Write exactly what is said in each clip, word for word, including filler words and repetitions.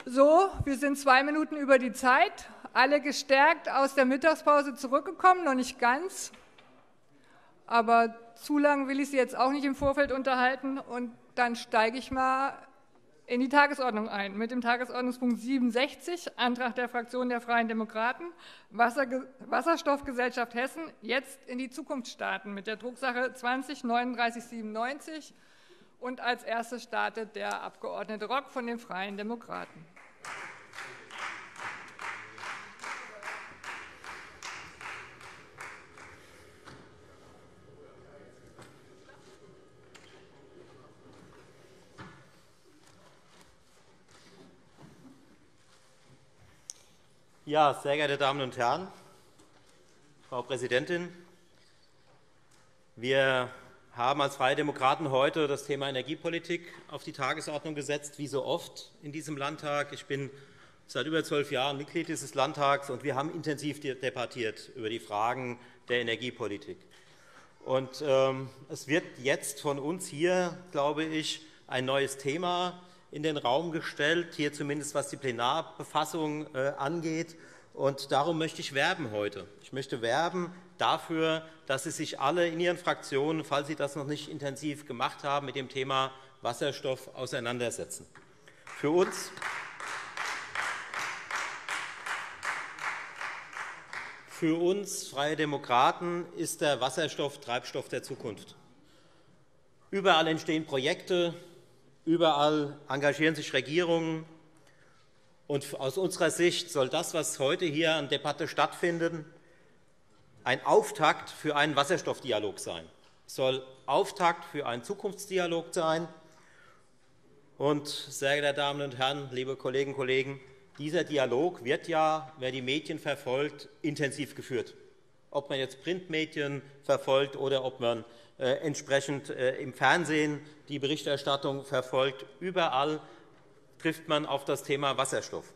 So, wir sind zwei Minuten über die Zeit, alle gestärkt aus der Mittagspause zurückgekommen, noch nicht ganz, aber zu lang will ich Sie jetzt auch nicht im Vorfeld unterhalten und dann steige ich mal in die Tagesordnung ein mit dem Tagesordnungspunkt siebenundsechzig, Antrag der Fraktion der Freien Demokraten, Wasser, Wasserstoffgesellschaft Hessen, jetzt in die Zukunft starten mit der Drucksache zwanzig neununddreißig siebenundneunzig. Und als erstes startet der Abgeordnete Rock von den Freien Demokraten. Ja, sehr geehrte Damen und Herren, Frau Präsidentin, wir haben als Freie Demokraten heute das Thema Energiepolitik auf die Tagesordnung gesetzt, wie so oft in diesem Landtag. Ich bin seit über zwölf Jahren Mitglied dieses Landtags, und wir haben intensiv debattiert über die Fragen der Energiepolitik. Und, ähm, es wird jetzt von uns hier, glaube ich, ein neues Thema in den Raum gestellt, hier zumindest was die Plenarbefassung äh, angeht. Und darum möchte ich werben heute. Ich möchte werben dafür, dass Sie sich alle in Ihren Fraktionen, falls Sie das noch nicht intensiv gemacht haben, mit dem Thema Wasserstoff auseinandersetzen. Für uns, für uns Freie Demokraten ist der Wasserstoff Treibstoff der Zukunft. Überall entstehen Projekte, überall engagieren sich Regierungen. Und aus unserer Sicht soll das, was heute hier an Debatte stattfindet, ein Auftakt für einen Wasserstoffdialog sein. Es soll Auftakt für einen Zukunftsdialog sein. Und, sehr geehrte Damen und Herren, liebe Kolleginnen und Kollegen, dieser Dialog wird ja, wer die Medien verfolgt, intensiv geführt. Ob man jetzt Printmedien verfolgt oder ob man äh, entsprechend äh, im Fernsehen die Berichterstattung verfolgt, überall trifft man auf das Thema Wasserstoff.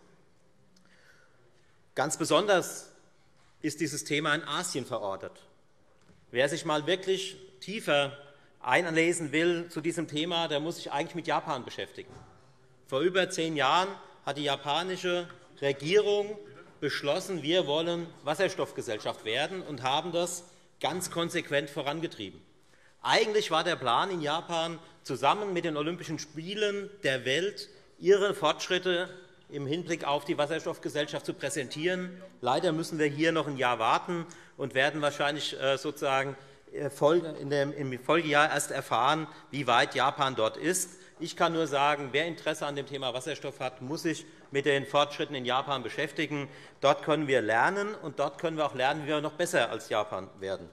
Ganz besonders ist dieses Thema in Asien verortet. Wer sich mal wirklich tiefer einlesen will zu diesem Thema, der muss sich eigentlich mit Japan beschäftigen. Vor über zehn Jahren hat die japanische Regierung beschlossen, wir wollen Wasserstoffgesellschaft werden, und haben das ganz konsequent vorangetrieben. Eigentlich war der Plan in Japan, zusammen mit den Olympischen Spielen der Welt ihre Fortschritte im Hinblick auf die Wasserstoffgesellschaft zu präsentieren. Leider müssen wir hier noch ein Jahr warten und werden wahrscheinlich sozusagen im Folgejahr erst erfahren, wie weit Japan dort ist. Ich kann nur sagen, wer Interesse an dem Thema Wasserstoff hat, muss sich mit den Fortschritten in Japan beschäftigen. Dort können wir lernen, und dort können wir auch lernen, wie wir noch besser als Japan werden.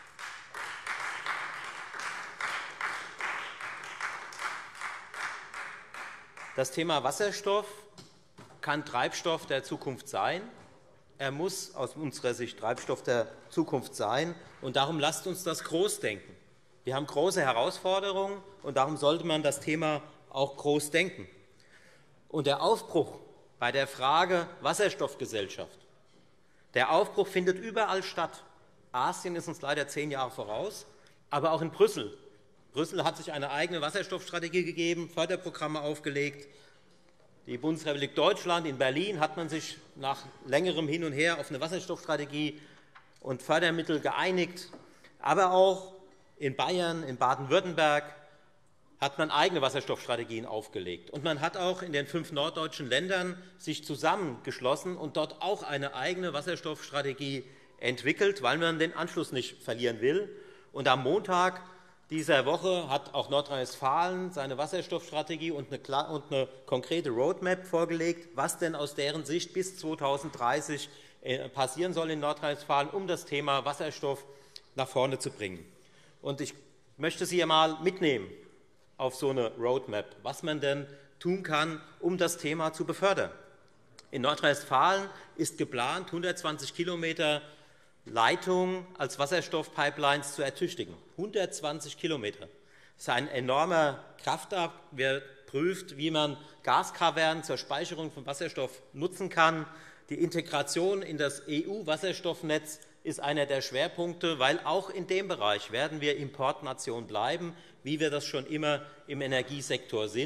Das Thema Wasserstoff kann Treibstoff der Zukunft sein. Er muss aus unserer Sicht Treibstoff der Zukunft sein. Und darum lasst uns das groß denken. Wir haben große Herausforderungen, und darum sollte man das Thema auch groß denken. Und der Aufbruch bei der Frage Wasserstoffgesellschaft, der Aufbruch findet überall statt. Asien ist uns leider zehn Jahre voraus, aber auch in Brüssel. Brüssel hat sich eine eigene Wasserstoffstrategie gegeben, Förderprogramme aufgelegt. Die Bundesrepublik Deutschland, in Berlin hat man sich nach längerem Hin und Her auf eine Wasserstoffstrategie und Fördermittel geeinigt. Aber auch in Bayern, in Baden-Württemberg hat man eigene Wasserstoffstrategien aufgelegt. Und man hat auch in den fünf norddeutschen Ländern sich zusammengeschlossen und dort auch eine eigene Wasserstoffstrategie entwickelt, weil man den Anschluss nicht verlieren will. Und am Montag dieser Woche hat auch Nordrhein-Westfalen seine Wasserstoffstrategie und eine, und eine konkrete Roadmap vorgelegt, was denn aus deren Sicht bis zweitausenddreißig passieren soll in Nordrhein-Westfalen, um das Thema Wasserstoff nach vorne zu bringen. Und ich möchte Sie einmal mitnehmen auf so eine Roadmap, was man denn tun kann, um das Thema zu befördern. In Nordrhein-Westfalen ist geplant, hundertzwanzig Kilometer Leitungen als Wasserstoffpipelines zu ertüchtigen. hundertzwanzig Kilometer. Das ist ein enormer Kraftakt. Wer prüft, wie man Gaskavernen zur Speicherung von Wasserstoff nutzen kann. Die Integration in das E U-Wasserstoffnetz ist einer der Schwerpunkte, weil auch in dem Bereich werden wir Importnation bleiben, wie wir das schon immer im Energiesektor sind.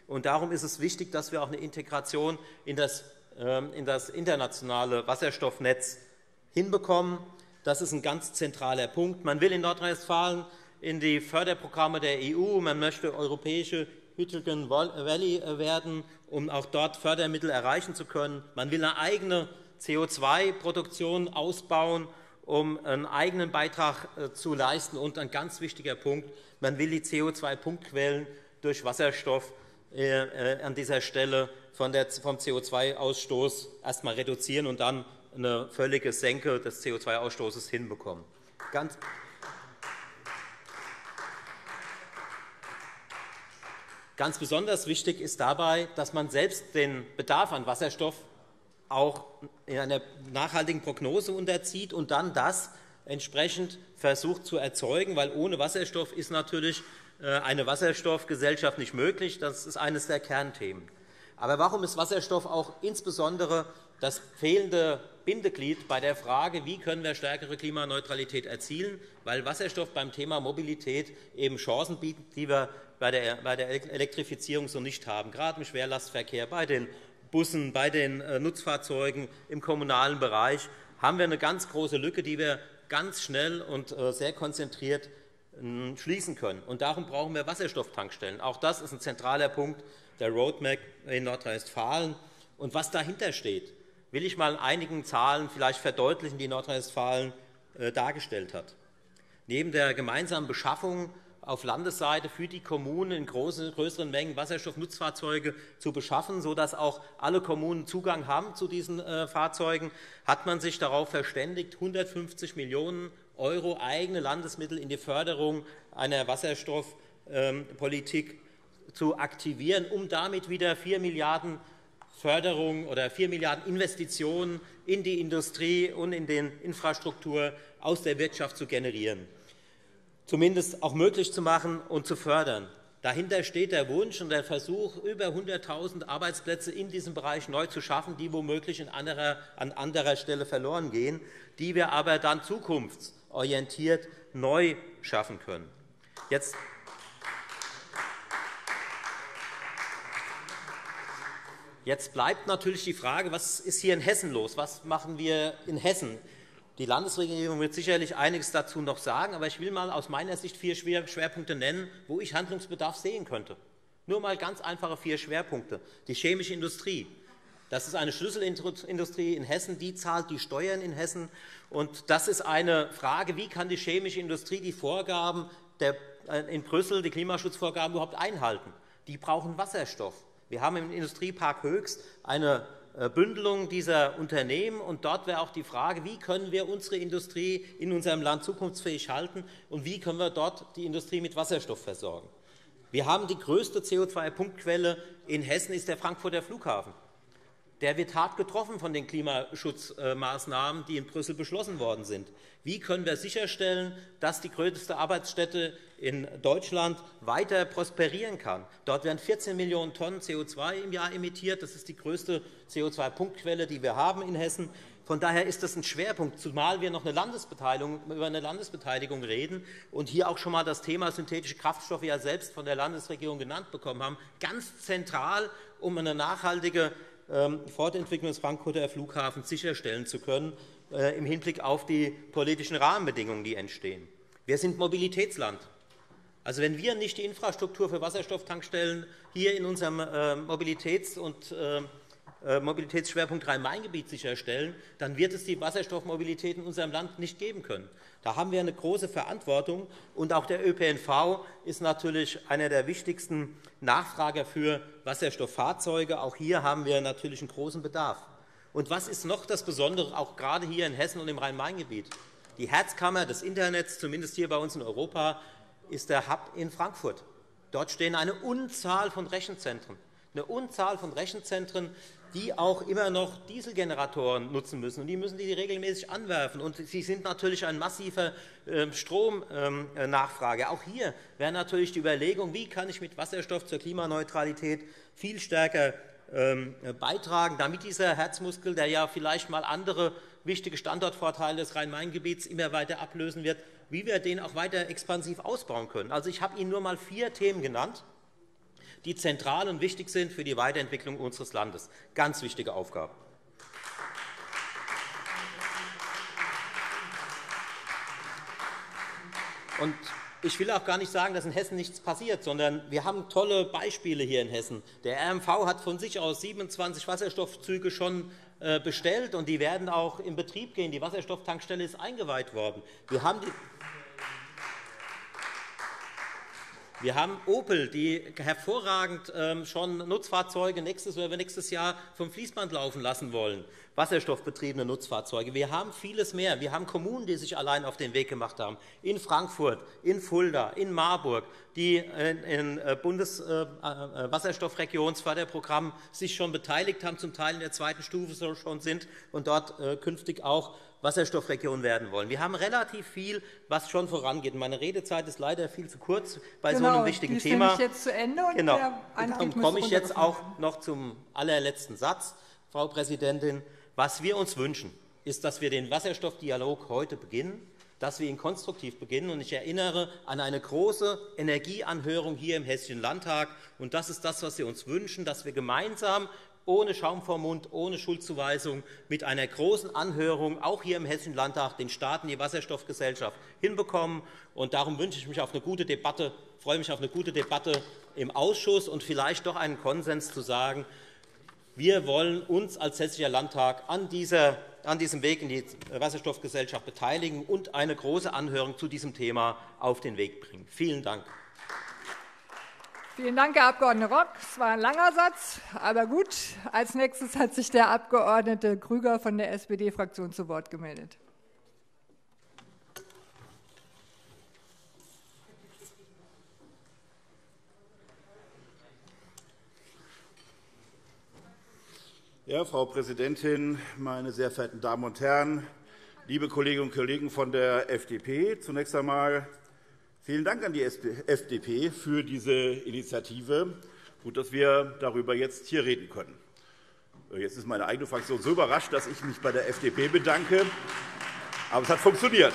Und darum ist es wichtig, dass wir auch eine Integration in das, in das internationale Wasserstoffnetz hinbekommen. Das ist ein ganz zentraler Punkt. Man will in Nordrhein-Westfalen in die Förderprogramme der E U, man möchte europäische Hydrogen Valley werden, um auch dort Fördermittel erreichen zu können. Man will eine eigene C O zwei Produktion ausbauen, um einen eigenen Beitrag zu leisten. Und ein ganz wichtiger Punkt, man will die C O zwei Punktquellen durch Wasserstoff äh, an dieser Stelle von der, vom C O zwei Ausstoß erst einmal reduzieren und dann eine völlige Senke des C O zwei Ausstoßes hinbekommen. Ganz Ganz besonders wichtig ist dabei, dass man selbst den Bedarf an Wasserstoff auch in einer nachhaltigen Prognose unterzieht und dann das entsprechend versucht zu erzeugen, weil ohne Wasserstoff ist natürlich eine Wasserstoffgesellschaft nicht möglich. Das ist eines der Kernthemen. Aber warum ist Wasserstoff auch insbesondere das fehlende Bindeglied bei der Frage, wie können wir stärkere Klimaneutralität erzielen? Weil Wasserstoff beim Thema Mobilität eben Chancen bietet, die wir bei der, bei der Elektrifizierung so nicht haben, gerade im Schwerlastverkehr, bei den Bussen, bei den Nutzfahrzeugen im kommunalen Bereich haben wir eine ganz große Lücke, die wir ganz schnell und sehr konzentriert schließen können. Und darum brauchen wir Wasserstofftankstellen. Auch das ist ein zentraler Punkt der Roadmap in Nordrhein-Westfalen. Und was dahinter steht, will ich mal in einigen Zahlen vielleicht verdeutlichen, die Nordrhein-Westfalen dargestellt hat. Neben der gemeinsamen Beschaffung auf Landesseite für die Kommunen in großen, größeren Mengen Wasserstoffnutzfahrzeuge zu beschaffen, sodass auch alle Kommunen Zugang haben zu diesen äh, Fahrzeugen, hat man sich darauf verständigt, hundertfünfzig Millionen Euro eigene Landesmittel in die Förderung einer Wasserstoffpolitik ähm, zu aktivieren, um damit wieder vier Milliarden Förderung oder vier Milliarden Investitionen in die Industrie und in die Infrastruktur aus der Wirtschaft zu generieren, zumindest auch möglich zu machen und zu fördern. Dahinter steht der Wunsch und der Versuch, über hunderttausend Arbeitsplätze in diesem Bereich neu zu schaffen, die womöglich in anderer, an anderer Stelle verloren gehen, die wir aber dann zukunftsorientiert neu schaffen können. Jetzt Jetzt bleibt natürlich die Frage, was ist hier in Hessen los? Was machen wir in Hessen? Die Landesregierung wird sicherlich einiges dazu noch sagen, aber ich will mal aus meiner Sicht vier Schwerpunkte nennen, wo ich Handlungsbedarf sehen könnte. Nur mal ganz einfache vier Schwerpunkte. Die chemische Industrie. Das ist eine Schlüsselindustrie in Hessen, die zahlt die Steuern in Hessen. Und das ist eine Frage, wie kann die chemische Industrie die Vorgaben der, in Brüssel, die Klimaschutzvorgaben überhaupt einhalten? Die brauchen Wasserstoff. Wir haben im Industriepark Höchst eine Bündelung dieser Unternehmen. Und dort wäre auch die Frage, wie können wir unsere Industrie in unserem Land zukunftsfähig halten und wie können wir dort die Industrie mit Wasserstoff versorgen. Wir haben die größte C O zwei Punktquelle in Hessen, ist der Frankfurter Flughafen. Der wird hart getroffen von den Klimaschutzmaßnahmen, die in Brüssel beschlossen worden sind. Wie können wir sicherstellen, dass die größte Arbeitsstätte in Deutschland weiter prosperieren kann? Dort werden vierzehn Millionen Tonnen C O zwei im Jahr emittiert. Das ist die größte C O zwei Punktquelle, die wir haben in Hessen. Von daher ist das ein Schwerpunkt, zumal wir noch eine Landesbeteiligung, über eine Landesbeteiligung reden und hier auch schon einmal das Thema synthetische Kraftstoffe ja selbst von der Landesregierung genannt bekommen haben. Ganz zentral, um eine nachhaltige Fortentwicklung des Frankfurter Flughafens sicherstellen zu können, äh, im Hinblick auf die politischen Rahmenbedingungen, die entstehen. Wir sind Mobilitätsland. Also wenn wir nicht die Infrastruktur für Wasserstofftankstellen hier in unserem äh, Mobilitäts- und äh, Mobilitätsschwerpunkt Rhein-Main-Gebiet sicherstellen, dann wird es die Wasserstoffmobilität in unserem Land nicht geben können. Da haben wir eine große Verantwortung. Und auch der Ö P N V ist natürlich einer der wichtigsten Nachfrager für Wasserstofffahrzeuge. Auch hier haben wir natürlich einen großen Bedarf. Und was ist noch das Besondere, auch gerade hier in Hessen und im Rhein-Main-Gebiet? Die Herzkammer des Internets, zumindest hier bei uns in Europa, ist der Hub in Frankfurt. Dort stehen eine Unzahl von Rechenzentren. Eine Unzahl von Rechenzentren, die auch immer noch Dieselgeneratoren nutzen müssen. Und die müssen die regelmäßig anwerfen. Und sie sind natürlich ein massiver Stromnachfrage. Auch hier wäre natürlich die Überlegung, wie kann ich mit Wasserstoff zur Klimaneutralität viel stärker beitragen, damit dieser Herzmuskel, der ja vielleicht mal andere wichtige Standortvorteile des Rhein-Main-Gebiets immer weiter ablösen wird, wie wir den auch weiter expansiv ausbauen können. Also ich habe Ihnen nur mal vier Themen genannt, die zentral und wichtig sind für die Weiterentwicklung unseres Landes. Ganz wichtige Aufgabe. Und ich will auch gar nicht sagen, dass in Hessen nichts passiert, sondern wir haben tolle Beispiele hier in Hessen. Der R M V hat von sich aus siebenundzwanzig Wasserstoffzüge schon bestellt, und die werden auch in Betrieb gehen. Die Wasserstofftankstelle ist eingeweiht worden. Wir haben die Wir haben Opel, die hervorragend schon Nutzfahrzeuge nächstes oder nächstes Jahr vom Fließband laufen lassen wollen, wasserstoffbetriebene Nutzfahrzeuge. Wir haben vieles mehr. Wir haben Kommunen, die sich allein auf den Weg gemacht haben, in Frankfurt, in Fulda, in Marburg, die in Bundeswasserstoffregionsförderprogramm sich schon beteiligt haben, zum Teil in der zweiten Stufe schon sind und dort künftig auch Wasserstoffregion werden wollen. Wir haben relativ viel, was schon vorangeht. Meine Redezeit ist leider viel zu kurz bei genau, so einem wichtigen die ist Thema. Jetzt zu Ende und genau. der Darum komme ich jetzt auch noch zum allerletzten Satz, Frau Präsidentin. Was wir uns wünschen, ist, dass wir den Wasserstoffdialog heute beginnen, dass wir ihn konstruktiv beginnen. Und ich erinnere an eine große Energieanhörung hier im Hessischen Landtag. Und das ist das, was wir uns wünschen, dass wir gemeinsam ohne Schaum vor Mund, ohne Schuldzuweisung, mit einer großen Anhörung, auch hier im Hessischen Landtag, den Staaten die Wasserstoffgesellschaft hinbekommen. Und darum wünsche ich mich auf eine gute Debatte, freue mich auf eine gute Debatte im Ausschuss und vielleicht doch einen Konsens zu sagen, wir wollen uns als Hessischer Landtag an, dieser, an diesem Weg in die Wasserstoffgesellschaft beteiligen und eine große Anhörung zu diesem Thema auf den Weg bringen. Vielen Dank. Vielen Dank, Herr Abg. Rock. Es war ein langer Satz, aber gut. Als nächstes hat sich der Abg. Grüger von der S P D-Fraktion zu Wort gemeldet. Ja, Frau Präsidentin, meine sehr verehrten Damen und Herren, liebe Kolleginnen und Kollegen von der F D P! Zunächst einmal vielen Dank an die F D P für diese Initiative. Gut, dass wir darüber jetzt hier reden können. Jetzt ist meine eigene Fraktion so überrascht, dass ich mich bei der F D P bedanke. Aber es hat funktioniert.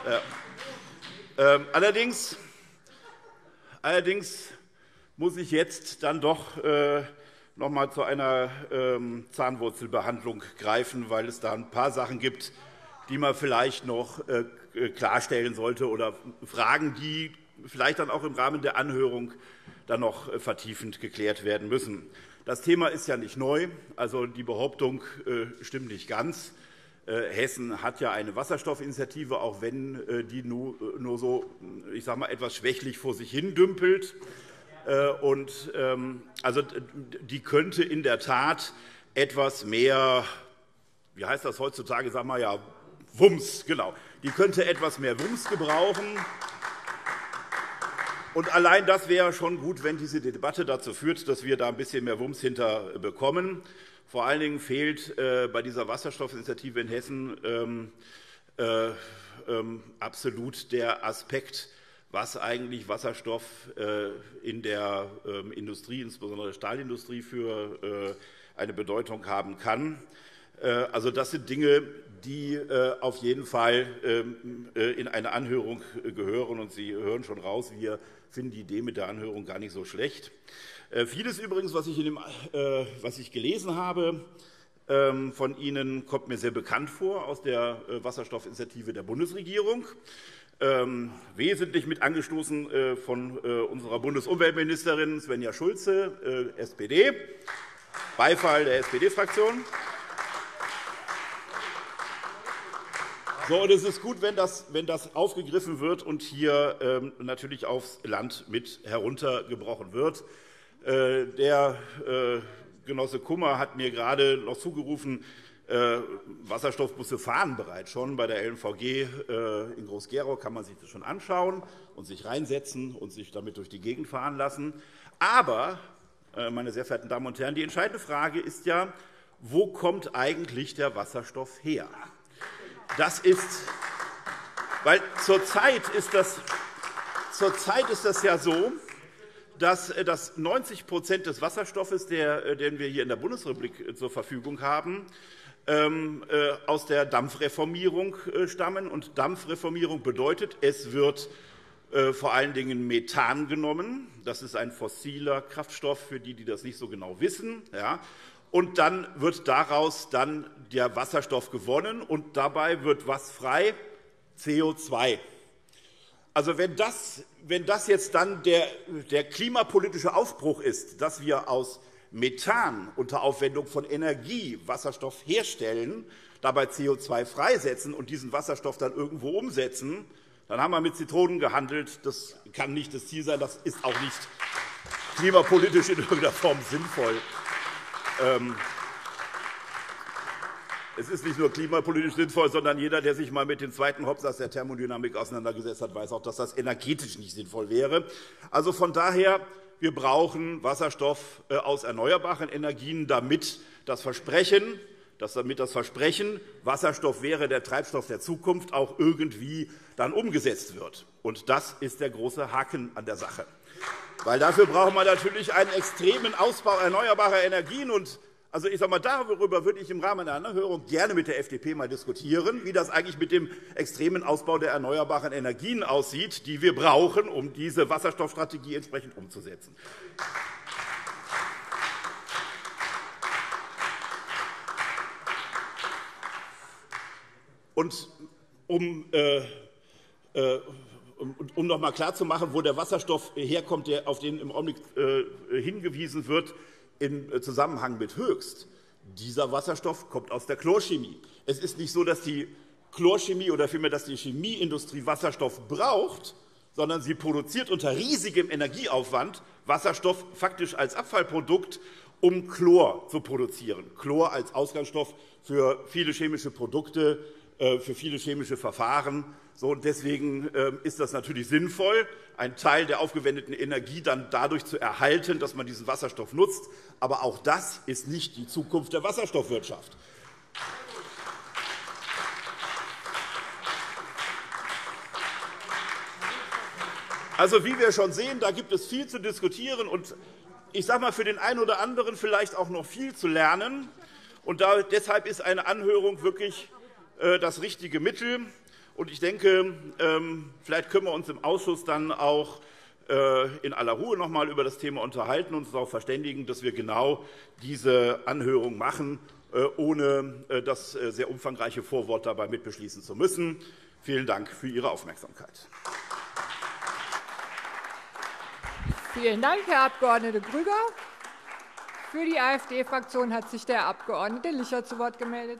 Allerdings, allerdings muss ich jetzt dann doch noch einmal zu einer Zahnwurzelbehandlung greifen, weil es da ein paar Sachen gibt, die man vielleicht noch klarstellen sollte, oder Fragen, die vielleicht dann auch im Rahmen der Anhörung dann noch vertiefend geklärt werden müssen. Das Thema ist ja nicht neu, also die Behauptung stimmt nicht ganz. Hessen hat ja eine Wasserstoffinitiative, auch wenn die nur so, ich sage mal, etwas schwächlich vor sich hin dümpelt. Und, also, die könnte in der Tat etwas mehr, wie heißt das heutzutage, sagen wir ja, Wumms, genau. Die könnte etwas mehr Wumms gebrauchen. Und allein das wäre schon gut, wenn diese Debatte dazu führt, dass wir da ein bisschen mehr Wumms hinter bekommen. Vor allen Dingen fehlt bei dieser Wasserstoffinitiative in Hessen ähm, äh, ähm, absolut der Aspekt, was eigentlich Wasserstoff in der Industrie, insbesondere der Stahlindustrie, für eine Bedeutung haben kann. Also das sind Dinge, die auf jeden Fall in eine Anhörung gehören. Und Sie hören schon raus, wir finden die Idee mit der Anhörung gar nicht so schlecht. Vieles übrigens, was ich, in dem, was ich gelesen habe von Ihnen, kommt mir sehr bekannt vor aus der Wasserstoffinitiative der Bundesregierung. Ähm, wesentlich mit angestoßen äh, von äh, unserer Bundesumweltministerin Svenja Schulze, äh, S P D. Beifall der S P D-Fraktion. So, und es ist gut, wenn das, wenn das aufgegriffen wird und hier ähm, natürlich aufs Land mit heruntergebrochen wird. Äh, der äh, Genosse Kummer hat mir gerade noch zugerufen, Wasserstoffbusse fahren bereits schon. Bei der L N V G in Groß-Gerau kann man sich das schon anschauen und sich reinsetzen und sich damit durch die Gegend fahren lassen. Aber, meine sehr verehrten Damen und Herren, die entscheidende Frage ist ja, wo kommt eigentlich der Wasserstoff her? Das ist, weil zurzeit ist das, zurzeit ist das ja so, dass, dass neunzig Prozent des Wasserstoffes, der, den wir hier in der Bundesrepublik zur Verfügung haben, aus der Dampfreformierung stammen. Und Dampfreformierung bedeutet, es wird äh, vor allen Dingen Methan genommen. Das ist ein fossiler Kraftstoff, für die, die das nicht so genau wissen. Ja. Und dann wird daraus dann der Wasserstoff gewonnen, und dabei wird was frei? C O zwei. Also wenn das, wenn das jetzt dann der, der klimapolitische Aufbruch ist, dass wir aus Methan unter Aufwendung von Energie Wasserstoff herstellen, dabei C O zwei freisetzen und diesen Wasserstoff dann irgendwo umsetzen, dann haben wir mit Zitronen gehandelt. Das kann nicht das Ziel sein, das ist auch nicht klimapolitisch in irgendeiner Form sinnvoll. Ähm, es ist nicht nur klimapolitisch sinnvoll, sondern jeder, der sich einmal mit dem zweiten Hauptsatz der Thermodynamik auseinandergesetzt hat, weiß auch, dass das energetisch nicht sinnvoll wäre. Also von daher, wir brauchen Wasserstoff aus erneuerbaren Energien, damit das Versprechen, dass damit das Versprechen, Wasserstoff wäre der Treibstoff der Zukunft, auch irgendwie dann umgesetzt wird. Und das ist der große Haken an der Sache. Weil dafür braucht man natürlich einen extremen Ausbau erneuerbarer Energien. Und also ich sage mal, darüber würde ich im Rahmen einer Anhörung gerne mit der F D P mal diskutieren, wie das eigentlich mit dem extremen Ausbau der erneuerbaren Energien aussieht, die wir brauchen, um diese Wasserstoffstrategie entsprechend umzusetzen. Und um äh, äh, Um noch einmal klarzumachen, wo der Wasserstoff herkommt, der, auf den im Augenblick äh, hingewiesen wird, im Zusammenhang mit Höchst. Dieser Wasserstoff kommt aus der Chlorchemie. Es ist nicht so, dass die Chlorchemie oder vielmehr dass die Chemieindustrie Wasserstoff braucht, sondern sie produziert unter riesigem Energieaufwand Wasserstoff faktisch als Abfallprodukt, um Chlor zu produzieren. Chlor als Ausgangsstoff für viele chemische Produkte, für viele chemische Verfahren. So, deswegen ist das natürlich sinnvoll, einen Teil der aufgewendeten Energie dann dadurch zu erhalten, dass man diesen Wasserstoff nutzt. Aber auch das ist nicht die Zukunft der Wasserstoffwirtschaft. Also, wie wir schon sehen, da gibt es viel zu diskutieren und ich sage mal, für den einen oder anderen vielleicht auch noch viel zu lernen. Und da, deshalb ist eine Anhörung wirklich äh, das richtige Mittel. Und ich denke, ähm, vielleicht können wir uns im Ausschuss dann auch äh, in aller Ruhe noch einmal über das Thema unterhalten und uns darauf verständigen, dass wir genau diese Anhörung machen, äh, ohne äh, das äh, sehr umfangreiche Vorwort dabei mitbeschließen zu müssen. Vielen Dank für Ihre Aufmerksamkeit. Vielen Dank, Herr Abg. Grüger. Für die AfD-Fraktion hat sich der Abg. Licher zu Wort gemeldet.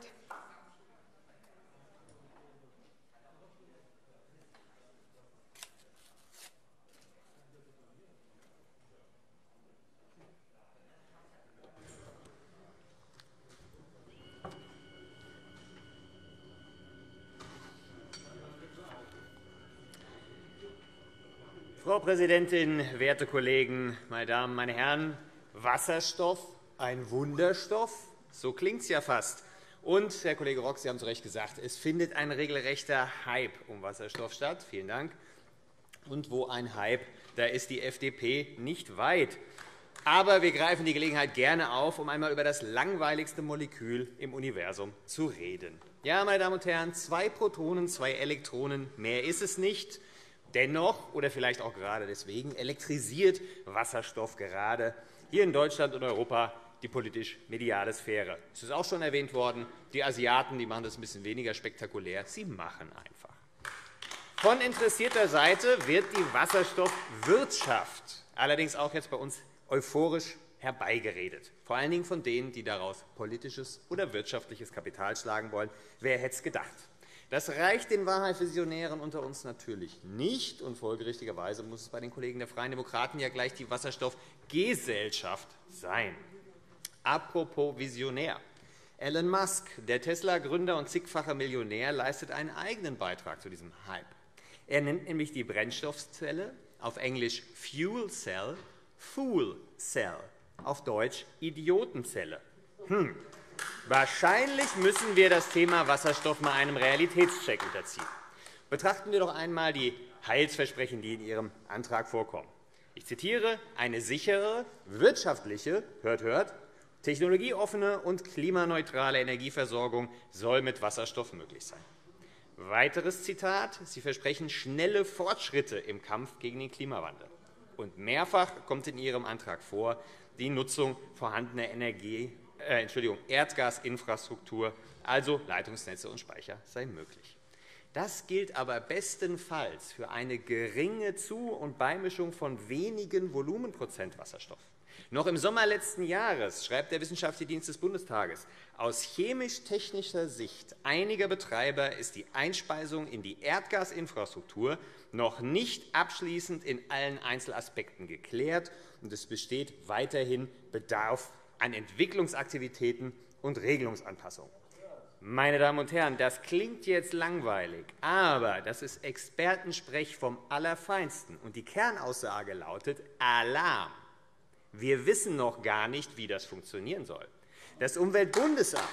Frau Präsidentin, werte Kollegen, meine Damen, meine Herren! Wasserstoff, ein Wunderstoff? So klingt es ja fast. Und, Herr Kollege Rock, Sie haben zu Recht gesagt, es findet ein regelrechter Hype um Wasserstoff statt. Vielen Dank. Und wo ein Hype, da ist die F D P nicht weit. Aber wir greifen die Gelegenheit gerne auf, um einmal über das langweiligste Molekül im Universum zu reden. Ja, meine Damen und Herren, zwei Protonen, zwei Elektronen, mehr ist es nicht. Dennoch, oder vielleicht auch gerade deswegen, elektrisiert Wasserstoff gerade hier in Deutschland und Europa die politisch-mediale Sphäre. Es ist auch schon erwähnt worden, die Asiaten die machen das ein bisschen weniger spektakulär. Sie machen einfach. Von interessierter Seite wird die Wasserstoffwirtschaft allerdings auch jetzt bei uns euphorisch herbeigeredet, vor allen Dingen von denen, die daraus politisches oder wirtschaftliches Kapital schlagen wollen. Wer hätte es gedacht? Das reicht den Wahrheitsvisionären unter uns natürlich nicht, und folgerichtigerweise muss es bei den Kollegen der Freien Demokraten ja gleich die Wasserstoffgesellschaft sein. Apropos Visionär. Elon Musk, der Tesla-Gründer und zigfache Millionär, leistet einen eigenen Beitrag zu diesem Hype. Er nennt nämlich die Brennstoffzelle, auf Englisch Fuel Cell, Fool Cell, auf Deutsch Idiotenzelle. Hm. Wahrscheinlich müssen wir das Thema Wasserstoff mal einem Realitätscheck unterziehen. Betrachten wir doch einmal die Heilsversprechen, die in Ihrem Antrag vorkommen. Ich zitiere: Eine sichere, wirtschaftliche, hört, hört, technologieoffene und klimaneutrale Energieversorgung soll mit Wasserstoff möglich sein. Weiteres Zitat: Sie versprechen schnelle Fortschritte im Kampf gegen den Klimawandel. Und mehrfach kommt in Ihrem Antrag vor, die Nutzung vorhandener Energie, äh, Entschuldigung, Erdgasinfrastruktur, also Leitungsnetze und Speicher, sei möglich. Das gilt aber bestenfalls für eine geringe Zu- und Beimischung von wenigen Volumenprozent Wasserstoff. Noch im Sommer letzten Jahres schreibt der Wissenschaftliche Dienst des Bundestages: Aus chemisch-technischer Sicht einiger Betreiber ist die Einspeisung in die Erdgasinfrastruktur noch nicht abschließend in allen Einzelaspekten geklärt, und es besteht weiterhin Bedarf an Entwicklungsaktivitäten und Regelungsanpassungen. Meine Damen und Herren, das klingt jetzt langweilig, aber das ist Expertensprech vom Allerfeinsten. Und die Kernaussage lautet: Alarm! Wir wissen noch gar nicht, wie das funktionieren soll. Das Umweltbundesamt,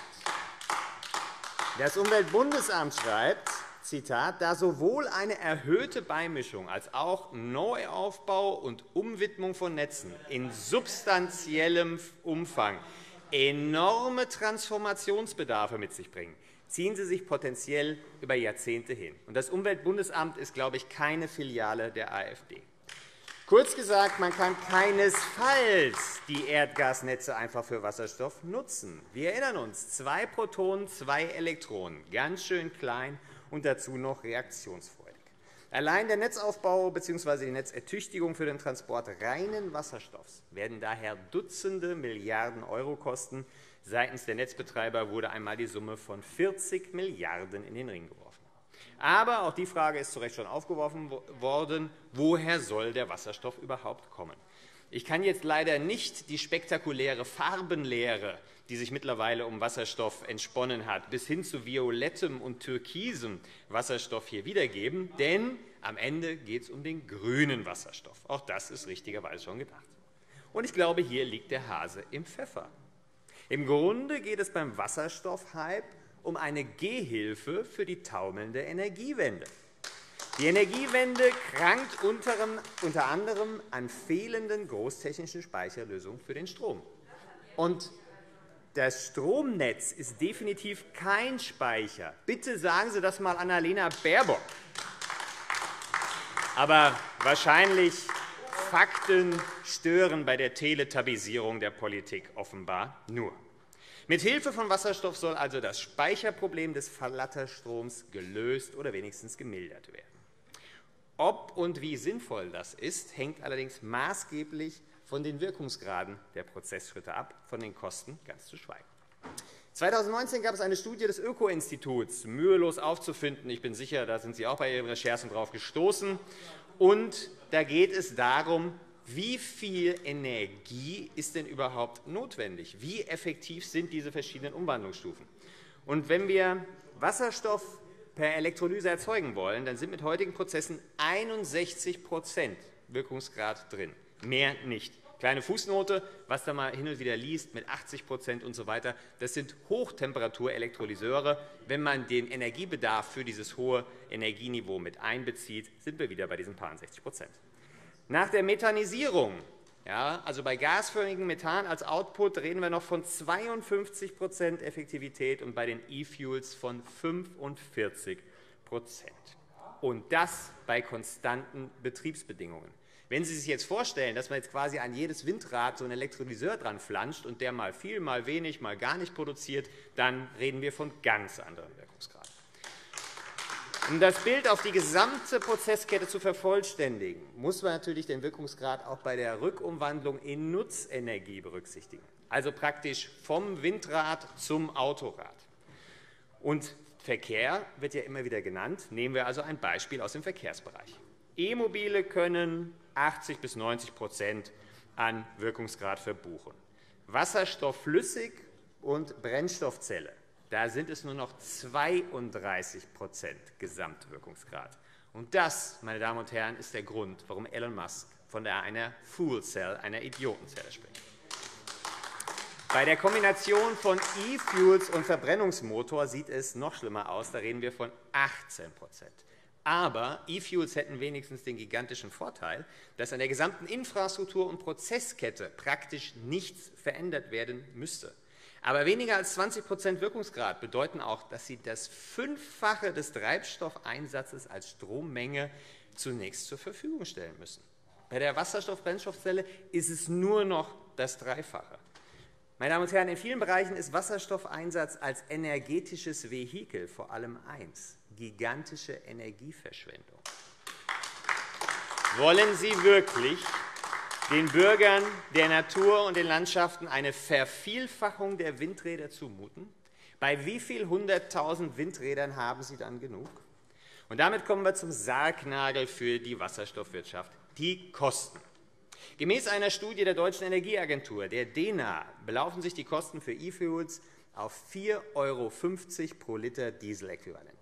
das Umweltbundesamt schreibt, Zitat, da sowohl eine erhöhte Beimischung als auch Neuaufbau und Umwidmung von Netzen in substanziellem Umfang enorme Transformationsbedarfe mit sich bringen, ziehen sie sich potenziell über Jahrzehnte hin. Und das Umweltbundesamt ist, glaube ich, keine Filiale der AfD. Kurz gesagt, man kann keinesfalls die Erdgasnetze einfach für Wasserstoff nutzen. Wir erinnern uns, zwei Protonen, zwei Elektronen, ganz schön klein und dazu noch reaktionsfreudig. Allein der Netzaufbau bzw. die Netzertüchtigung für den Transport reinen Wasserstoffs werden daher Dutzende Milliarden Euro kosten. Seitens der Netzbetreiber wurde einmal die Summe von vierzig Milliarden in den Ring geworfen. Aber auch die Frage ist zu Recht schon aufgeworfen worden: Woher soll der Wasserstoff überhaupt kommen? Ich kann jetzt leider nicht die spektakuläre Farbenlehre, die sich mittlerweile um Wasserstoff entsponnen hat, bis hin zu violettem und türkisem Wasserstoff hier wiedergeben, denn am Ende geht es um den grünen Wasserstoff. Auch das ist richtigerweise schon gedacht. Und ich glaube, hier liegt der Hase im Pfeffer. Im Grunde geht es beim Wasserstoffhype um eine Gehhilfe für die taumelnde Energiewende. Die Energiewende krankt unter anderem an fehlenden großtechnischen Speicherlösungen für den Strom. Und das Stromnetz ist definitiv kein Speicher. Bitte sagen Sie das mal Annalena Baerbock. Aber wahrscheinlich Fakten stören bei der Teletubbyisierung der Politik offenbar nur. Mit Hilfe von Wasserstoff soll also das Speicherproblem des Verlatterstroms gelöst oder wenigstens gemildert werden. Ob und wie sinnvoll das ist, hängt allerdings maßgeblich von den Wirkungsgraden der Prozessschritte ab, von den Kosten ganz zu schweigen. zweitausendneunzehn gab es eine Studie des Öko-Instituts, mühelos aufzufinden. Ich bin sicher, da sind Sie auch bei Ihren Recherchen drauf gestoßen. Und da geht es darum, wie viel Energie ist denn überhaupt notwendig? Wie effektiv sind diese verschiedenen Umwandlungsstufen? Und wenn wir Wasserstoff per Elektrolyse erzeugen wollen, dann sind mit heutigen Prozessen einundsechzig Prozent Wirkungsgrad drin, mehr nicht. Kleine Fußnote, was da mal hin und wieder liest, mit achtzig Prozent und so weiter, das sind Hochtemperatur-Elektrolyseure. Wenn man den Energiebedarf für dieses hohe Energieniveau mit einbezieht, sind wir wieder bei diesen paar sechzig Prozent. Nach der Methanisierung, ja, also bei gasförmigem Methan als Output, reden wir noch von zweiundfünfzig Prozent Effektivität und bei den E-Fuels von fünfundvierzig Prozent. Und das bei konstanten Betriebsbedingungen. Wenn Sie sich jetzt vorstellen, dass man jetzt quasi an jedes Windrad so einen Elektrolyseur dran flanscht und der mal viel, mal wenig, mal gar nicht produziert, dann reden wir von ganz anderen Wirkungsgraden. Um das Bild auf die gesamte Prozesskette zu vervollständigen, muss man natürlich den Wirkungsgrad auch bei der Rückumwandlung in Nutzenergie berücksichtigen, also praktisch vom Windrad zum Autorad. Und Verkehr wird ja immer wieder genannt. Nehmen wir also ein Beispiel aus dem Verkehrsbereich. E-Mobile können achtzig bis neunzig Prozent an Wirkungsgrad verbuchen. Wasserstoff flüssig und Brennstoffzelle, da sind es nur noch zweiunddreißig Prozent Gesamtwirkungsgrad. Und das, meine Damen und Herren, ist der Grund, warum Elon Musk von einer Fool Cell, einer Idiotenzelle spricht. Bei der Kombination von E-Fuels und Verbrennungsmotor sieht es noch schlimmer aus. Da reden wir von achtzehn Prozent. Aber E-Fuels hätten wenigstens den gigantischen Vorteil, dass an der gesamten Infrastruktur und Prozesskette praktisch nichts verändert werden müsste. Aber weniger als zwanzig Prozent Wirkungsgrad bedeuten auch, dass Sie das Fünffache des Treibstoffeinsatzes als Strommenge zunächst zur Verfügung stellen müssen. Bei der Wasserstoff-Brennstoffzelle ist es nur noch das Dreifache. Meine Damen und Herren, in vielen Bereichen ist Wasserstoffeinsatz als energetisches Vehikel vor allem eins: gigantische Energieverschwendung. Wollen Sie wirklich den Bürgern, der Natur und den Landschaften eine Vervielfachung der Windräder zumuten? Bei wie viel hunderttausend Windrädern haben Sie dann genug? Und damit kommen wir zum Sargnagel für die Wasserstoffwirtschaft: die Kosten. Gemäß einer Studie der Deutschen Energieagentur, der D E N A, belaufen sich die Kosten für E-Fuels auf vier Euro fünfzig pro Liter Dieseläquivalent.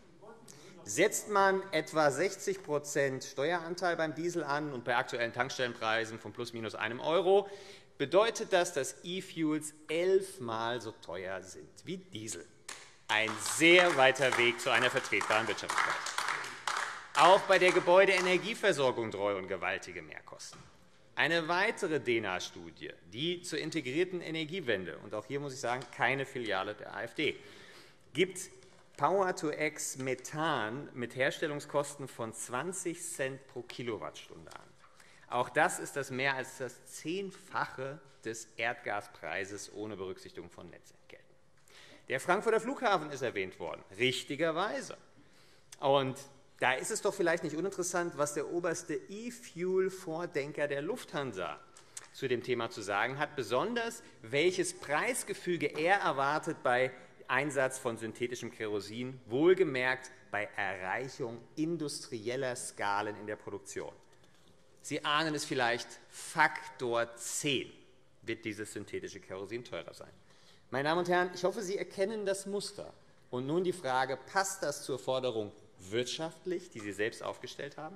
Setzt man etwa sechzig Prozent Steueranteil beim Diesel an und bei aktuellen Tankstellenpreisen von plus minus einem Euro, bedeutet das, dass E-Fuels elfmal so teuer sind wie Diesel. Ein sehr weiter Weg zu einer vertretbaren Wirtschaftlichkeit. Auch bei der Gebäudeenergieversorgung drohen gewaltige Mehrkosten. Eine weitere D E N A-Studie, die zur integrierten Energiewende, und auch hier muss ich sagen, keine Filiale der AfD, gibt Power-to-X Methan mit Herstellungskosten von zwanzig Cent pro Kilowattstunde an. Auch das ist das mehr als das Zehnfache des Erdgaspreises ohne Berücksichtigung von Netzentgelten. Der Frankfurter Flughafen ist erwähnt worden, richtigerweise. Und da ist es doch vielleicht nicht uninteressant, was der oberste E-Fuel-Vordenker der Lufthansa zu dem Thema zu sagen hat, besonders welches Preisgefüge er erwartet bei Einsatz von synthetischem Kerosin, wohlgemerkt bei Erreichung industrieller Skalen in der Produktion. Sie ahnen es vielleicht, Faktor zehn wird dieses synthetische Kerosin teurer sein. Meine Damen und Herren, ich hoffe, Sie erkennen das Muster. Und nun die Frage, passt das zur Forderung wirtschaftlich, die Sie selbst aufgestellt haben?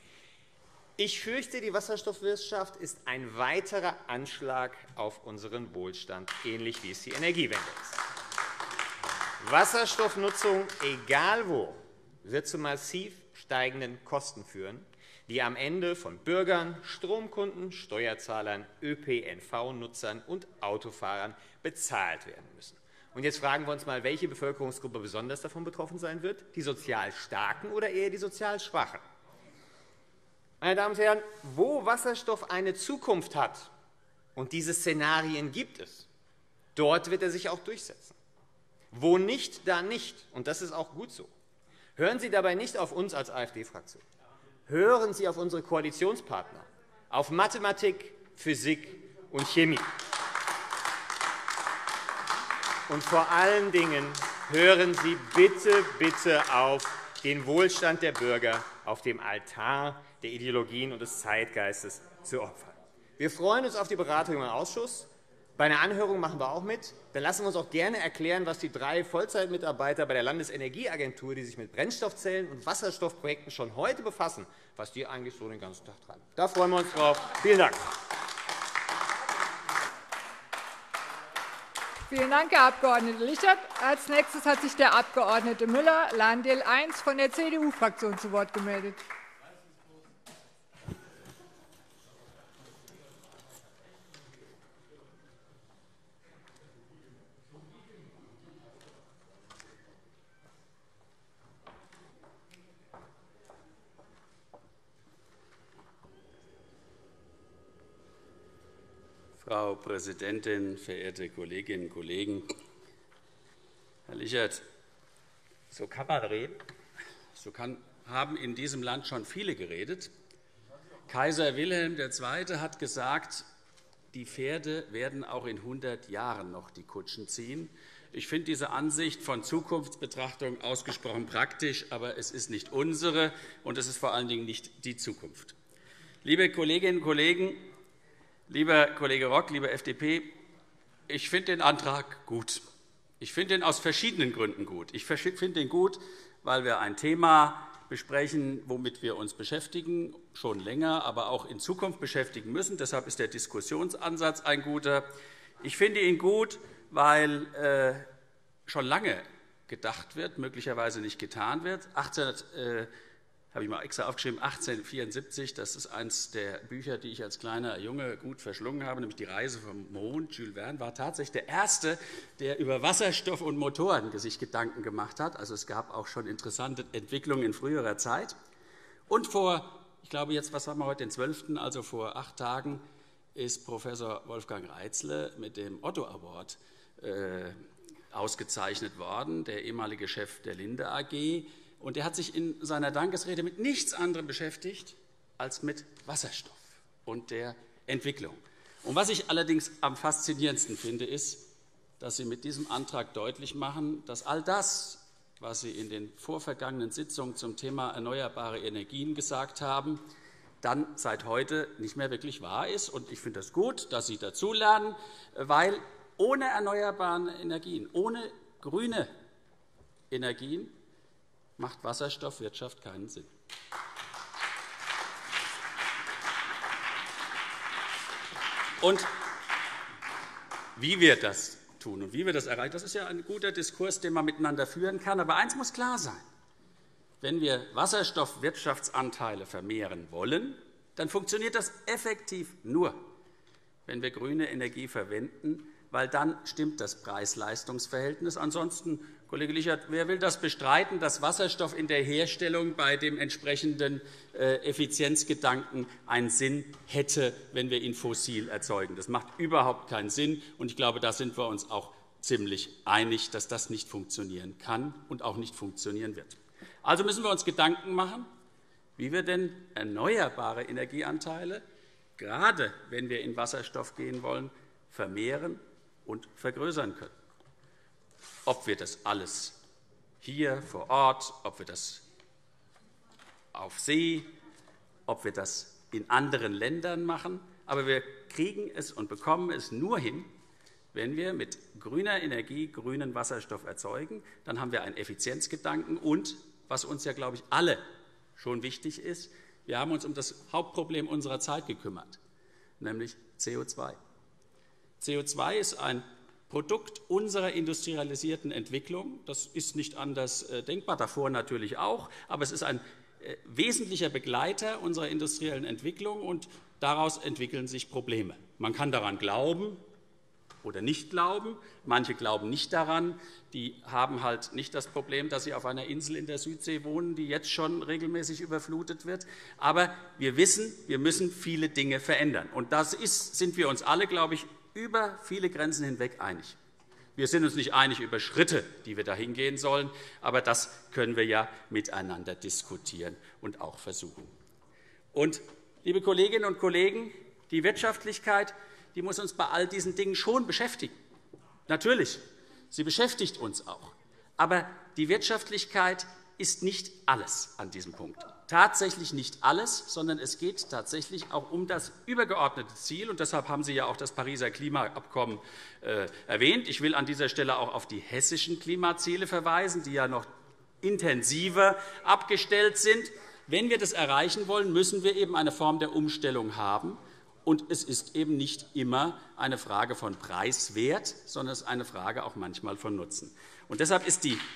Ich fürchte, die Wasserstoffwirtschaft ist ein weiterer Anschlag auf unseren Wohlstand, ähnlich wie es die Energiewende ist. Wasserstoffnutzung, egal wo, wird zu massiv steigenden Kosten führen, die am Ende von Bürgern, Stromkunden, Steuerzahlern, Ö P N V-Nutzern und Autofahrern bezahlt werden müssen. Und jetzt fragen wir uns mal, welche Bevölkerungsgruppe besonders davon betroffen sein wird: die sozial Starken oder eher die sozial Schwachen? Meine Damen und Herren, wo Wasserstoff eine Zukunft hat, und diese Szenarien gibt es, dort wird er sich auch durchsetzen. Wo nicht, da nicht. Und das ist auch gut so. Hören Sie dabei nicht auf uns als AfD-Fraktion. Hören Sie auf unsere Koalitionspartner, auf Mathematik, Physik und Chemie. Und vor allen Dingen hören Sie bitte, bitte auf den Wohlstand der Bürger auf dem Altar der Ideologien und des Zeitgeistes zu opfern. Wir freuen uns auf die Beratung im Ausschuss. Bei einer Anhörung machen wir auch mit. Dann lassen wir uns auch gerne erklären, was die drei Vollzeitmitarbeiter bei der Landesenergieagentur, die sich mit Brennstoffzellen und Wasserstoffprojekten schon heute befassen, was die eigentlich so den ganzen Tag treiben. Da freuen wir uns drauf. Vielen Dank. Vielen Dank, Herr Abg. Lichert. Als nächstes hat sich der Abg. Müller, Landl eins von der C D U-Fraktion zu Wort gemeldet. Frau Präsidentin, verehrte Kolleginnen und Kollegen! Herr Lichert, so kann man reden. So kann, haben in diesem Land schon viele geredet. Kaiser Wilhelm der Zweite hat gesagt, die Pferde werden auch in hundert Jahren noch die Kutschen ziehen. Ich finde diese Ansicht von Zukunftsbetrachtung ausgesprochen praktisch, aber es ist nicht unsere, und es ist vor allen Dingen nicht die Zukunft. Liebe Kolleginnen und Kollegen, lieber Kollege Rock, liebe F D P, ich finde den Antrag gut. Ich finde ihn aus verschiedenen Gründen gut. Ich finde ihn gut, weil wir ein Thema besprechen, womit wir uns beschäftigen, schon länger, aber auch in Zukunft beschäftigen müssen. Deshalb ist der Diskussionsansatz ein guter. Ich finde ihn gut, weil äh, schon lange gedacht wird, möglicherweise nicht getan wird. habe ich mal extra aufgeschrieben, achtzehnhundertvierundsiebzig, das ist eines der Bücher, die ich als kleiner Junge gut verschlungen habe, nämlich Die Reise vom Mond. Jules Verne war tatsächlich der Erste, der über Wasserstoff und Motoren sich Gedanken gemacht hat. Also es gab auch schon interessante Entwicklungen in früherer Zeit. Und vor, ich glaube jetzt, was haben wir heute, den zwölften, also vor acht Tagen, ist Professor Wolfgang Reitzle mit dem Otto Award äh, ausgezeichnet worden, der ehemalige Chef der Linde A G. Und er hat sich in seiner Dankesrede mit nichts anderem beschäftigt als mit Wasserstoff und der Entwicklung. Und was ich allerdings am faszinierendsten finde, ist, dass Sie mit diesem Antrag deutlich machen, dass all das, was Sie in den vorvergangenen Sitzungen zum Thema erneuerbare Energien gesagt haben, dann seit heute nicht mehr wirklich wahr ist. Und ich finde es gut, dass Sie dazulernen, weil ohne erneuerbare Energien, ohne grüne Energien macht Wasserstoffwirtschaft keinen Sinn. Und wie wir das tun und wie wir das erreichen, das ist ja ein guter Diskurs, den man miteinander führen kann. Aber eines muss klar sein. Wenn wir Wasserstoffwirtschaftsanteile vermehren wollen, dann funktioniert das effektiv nur, wenn wir grüne Energie verwenden, weil dann stimmt das Preis-Leistungs-Verhältnis. Ansonsten, Kollege Lichert, wer will das bestreiten, dass Wasserstoff in der Herstellung bei dem entsprechenden Effizienzgedanken einen Sinn hätte, wenn wir ihn fossil erzeugen? Das macht überhaupt keinen Sinn. Und ich glaube, da sind wir uns auch ziemlich einig, dass das nicht funktionieren kann und auch nicht funktionieren wird. Also müssen wir uns Gedanken machen, wie wir denn erneuerbare Energieanteile, gerade wenn wir in Wasserstoff gehen wollen, vermehren und vergrößern können. Ob wir das alles hier vor Ort, ob wir das auf See, ob wir das in anderen Ländern machen, aber wir kriegen es und bekommen es nur hin, wenn wir mit grüner Energie grünen Wasserstoff erzeugen. Dann haben wir einen Effizienzgedanken und, was uns ja, glaube ich, alle schon wichtig ist, wir haben uns um das Hauptproblem unserer Zeit gekümmert, nämlich C O zwei. C O zwei ist ein Produkt unserer industrialisierten Entwicklung. Das ist nicht anders denkbar, davor natürlich auch, aber es ist ein wesentlicher Begleiter unserer industriellen Entwicklung, und daraus entwickeln sich Probleme. Man kann daran glauben oder nicht glauben. Manche glauben nicht daran. Die haben halt nicht das Problem, dass sie auf einer Insel in der Südsee wohnen, die jetzt schon regelmäßig überflutet wird. Aber wir wissen, wir müssen viele Dinge verändern. Und da sind wir uns alle, glaube ich, über viele Grenzen hinweg einig. Wir sind uns nicht einig über Schritte, die wir dahin gehen sollen, aber das können wir ja miteinander diskutieren und auch versuchen. Und, liebe Kolleginnen und Kollegen, die Wirtschaftlichkeit, die muss uns bei all diesen Dingen schon beschäftigen. Natürlich, sie beschäftigt uns auch. Aber die Wirtschaftlichkeit ist nicht alles an diesem Punkt. Tatsächlich nicht alles, sondern es geht tatsächlich auch um das übergeordnete Ziel. Und deshalb haben Sie ja auch das Pariser Klimaabkommen äh, erwähnt. Ich will an dieser Stelle auch auf die hessischen Klimaziele verweisen, die ja noch intensiver abgestellt sind. Wenn wir das erreichen wollen, müssen wir eben eine Form der Umstellung haben. Und es ist eben nicht immer eine Frage von Preiswert, sondern es ist eine Frage auch manchmal von Nutzen. Und deshalb ist die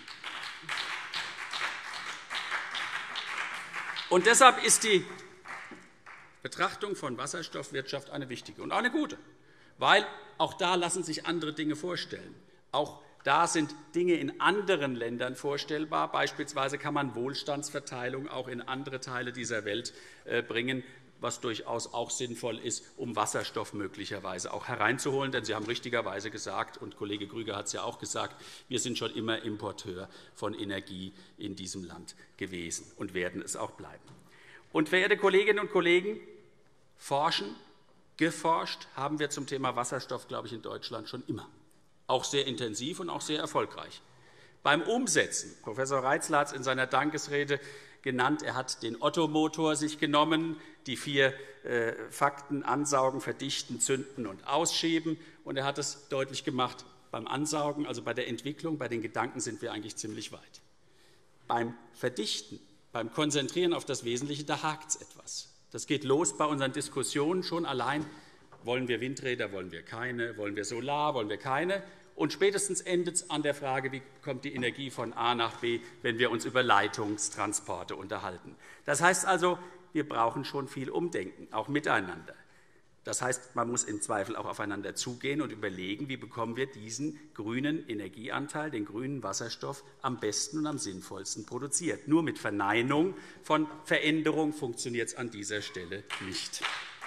Und deshalb ist die Betrachtung von Wasserstoffwirtschaft eine wichtige und auch eine gute, weil auch da lassen sich andere Dinge vorstellen. Auch da sind Dinge in anderen Ländern vorstellbar. Beispielsweise kann man Wohlstandsverteilung auch in andere Teile dieser Welt bringen, was durchaus auch sinnvoll ist, um Wasserstoff möglicherweise auch hereinzuholen. Denn Sie haben richtigerweise gesagt, und Kollege Grüger hat es ja auch gesagt, wir sind schon immer Importeur von Energie in diesem Land gewesen und werden es auch bleiben. Und, verehrte Kolleginnen und Kollegen, forschen, geforscht haben wir zum Thema Wasserstoff, glaube ich, in Deutschland schon immer. Auch sehr intensiv und auch sehr erfolgreich. Beim Umsetzen, Professor Reitzle hat es in seiner Dankesrede genannt, er hat den Otto-Motor sich genommen, die vier äh, Fakten ansaugen, verdichten, zünden und ausschieben. Und er hat es deutlich gemacht, beim Ansaugen, also bei der Entwicklung, bei den Gedanken sind wir eigentlich ziemlich weit. Beim Verdichten, beim Konzentrieren auf das Wesentliche, da hakt es etwas. Das geht los bei unseren Diskussionen schon allein. Wollen wir Windräder, wollen wir keine, wollen wir Solar, wollen wir keine? Und spätestens endet es an der Frage, wie kommt die Energie von A nach B, wenn wir uns über Leitungstransporte unterhalten. Das heißt also, wir brauchen schon viel Umdenken, auch miteinander. Das heißt, man muss im Zweifel auch aufeinander zugehen und überlegen, wie bekommen wir diesen grünen Energieanteil, den grünen Wasserstoff, am besten und am sinnvollsten produziert. Nur mit Verneinung von Veränderung funktioniert es an dieser Stelle nicht.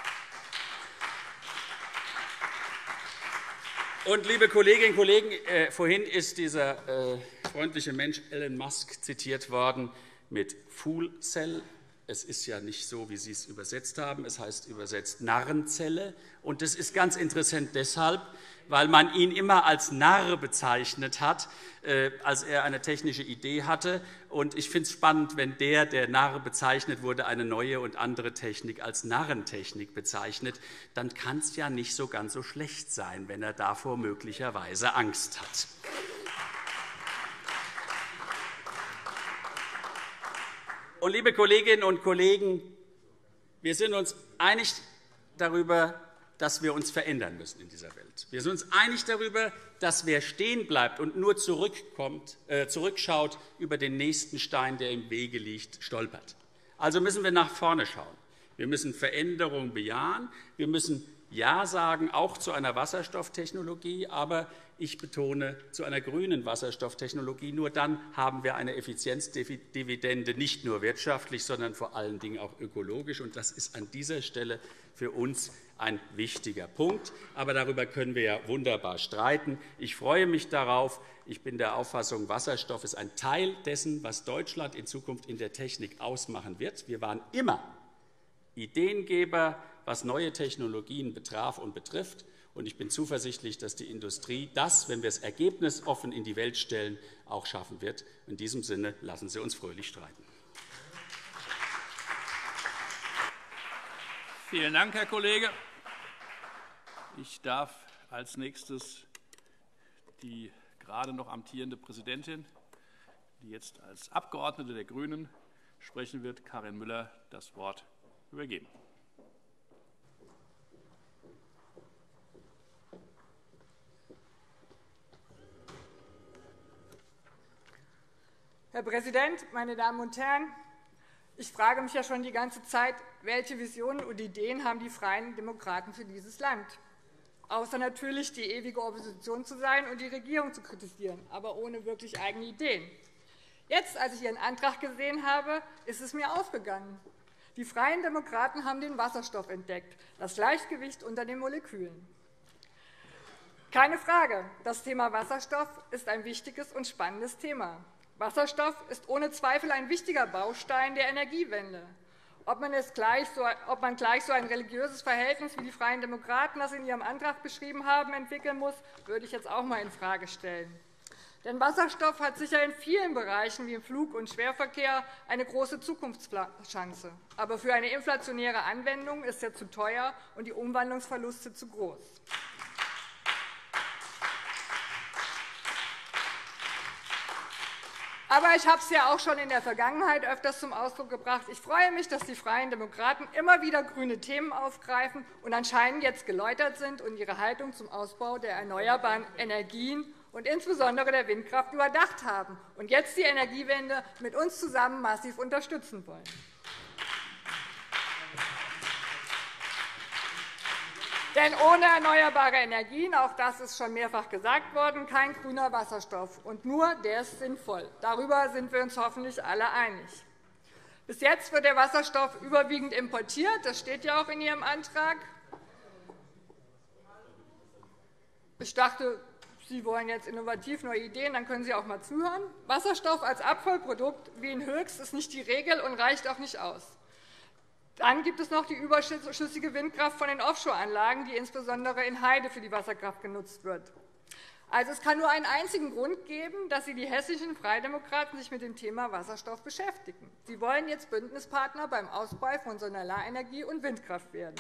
Und, liebe Kolleginnen und Kollegen, äh, vorhin ist dieser äh, freundliche Mensch Elon Musk zitiert worden mit Fool Cell. Es ist ja nicht so, wie Sie es übersetzt haben. Es heißt übersetzt Narrenzelle. Und das ist ganz interessant deshalb, weil man ihn immer als Narr bezeichnet hat, äh, als er eine technische Idee hatte. Und ich finde es spannend, wenn der, der Narr bezeichnet wurde, eine neue und andere Technik als Narrentechnik bezeichnet, dann kann es ja nicht so ganz so schlecht sein, wenn er davor möglicherweise Angst hat. Und, liebe Kolleginnen und Kollegen, wir sind uns einig darüber, dass wir uns verändern müssen in dieser Welt. Wir sind uns einig darüber, dass wer stehen bleibt und nur zurückkommt, äh, zurückschaut, über den nächsten Stein, der im Wege liegt, stolpert. Also müssen wir nach vorne schauen. Wir müssen Veränderungen bejahen. Wir müssen Ja sagen, auch zu einer Wasserstofftechnologie, aber ich betone, zu einer grünen Wasserstofftechnologie. Nur dann haben wir eine Effizienzdividende, nicht nur wirtschaftlich, sondern vor allen Dingen auch ökologisch. Und das ist an dieser Stelle für uns ein wichtiger Punkt. Aber darüber können wir ja wunderbar streiten. Ich freue mich darauf. Ich bin der Auffassung, Wasserstoff ist ein Teil dessen, was Deutschland in Zukunft in der Technik ausmachen wird. Wir waren immer Ideengeber, was neue Technologien betraf und betrifft. Und ich bin zuversichtlich, dass die Industrie das, wenn wir es ergebnisoffen in die Welt stellen, auch schaffen wird. In diesem Sinne lassen Sie uns fröhlich streiten. Vielen Dank, Herr Kollege. Ich darf als nächstes die gerade noch amtierende Präsidentin, die jetzt als Abgeordnete der GRÜNEN sprechen wird, Karin Müller, das Wort übergeben. Herr Präsident, meine Damen und Herren! Ich frage mich ja schon die ganze Zeit, welche Visionen und Ideen haben die Freien Demokraten für dieses Land? Außer natürlich die ewige Opposition zu sein und die Regierung zu kritisieren, aber ohne wirklich eigene Ideen. Jetzt, als ich Ihren Antrag gesehen habe, ist es mir aufgegangen. Die Freien Demokraten haben den Wasserstoff entdeckt, das Gleichgewicht unter den Molekülen. Keine Frage, das Thema Wasserstoff ist ein wichtiges und spannendes Thema. Wasserstoff ist ohne Zweifel ein wichtiger Baustein der Energiewende. Ob man, es gleich so, ob man gleich so ein religiöses Verhältnis, wie die Freien Demokraten das in ihrem Antrag beschrieben haben, entwickeln muss, würde ich jetzt auch einmal infrage stellen. Denn Wasserstoff hat sicher in vielen Bereichen wie im Flug- und Schwerverkehr eine große Zukunftschance. Aber für eine inflationäre Anwendung ist er zu teuer und die Umwandlungsverluste zu groß. Aber ich habe es ja auch schon in der Vergangenheit öfters zum Ausdruck gebracht. Ich freue mich, dass die Freien Demokraten immer wieder grüne Themen aufgreifen und anscheinend jetzt geläutert sind und ihre Haltung zum Ausbau der erneuerbaren Energien und insbesondere der Windkraft überdacht haben und jetzt die Energiewende mit uns zusammen massiv unterstützen wollen. Denn ohne erneuerbare Energien, auch das ist schon mehrfach gesagt worden, kein grüner Wasserstoff. Und nur der ist sinnvoll. Darüber sind wir uns hoffentlich alle einig. Bis jetzt wird der Wasserstoff überwiegend importiert. Das steht ja auch in Ihrem Antrag. Ich dachte, Sie wollen jetzt innovativ neue Ideen, dann können Sie auch mal zuhören. Wasserstoff als Abfallprodukt wie in Höchst ist nicht die Regel und reicht auch nicht aus. Dann gibt es noch die überschüssige Windkraft von den Offshore-Anlagen, die insbesondere in Heide für die Wasserkraft genutzt wird. Also es kann nur einen einzigen Grund geben, dass Sie, die hessischen Freidemokraten, sich mit dem Thema Wasserstoff beschäftigen. Sie wollen jetzt Bündnispartner beim Ausbau von Solarenergie und Windkraft werden.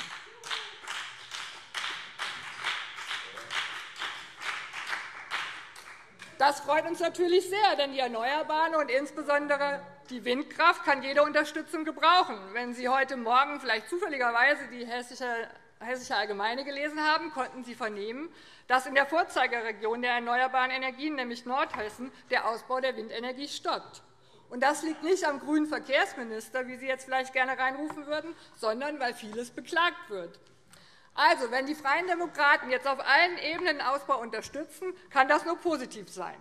Das freut uns natürlich sehr, denn die Erneuerbaren und insbesondere die Windkraft kann jede Unterstützung gebrauchen. Wenn Sie heute Morgen vielleicht zufälligerweise die hessische Hessische Allgemeine gelesen haben, konnten Sie vernehmen, dass in der Vorzeigeregion der erneuerbaren Energien, nämlich Nordhessen, der Ausbau der Windenergie stockt. Und das liegt nicht am grünen Verkehrsminister, wie Sie jetzt vielleicht gerne reinrufen würden, sondern weil vieles beklagt wird. Also, wenn die Freien Demokraten jetzt auf allen Ebenen den Ausbau unterstützen, kann das nur positiv sein.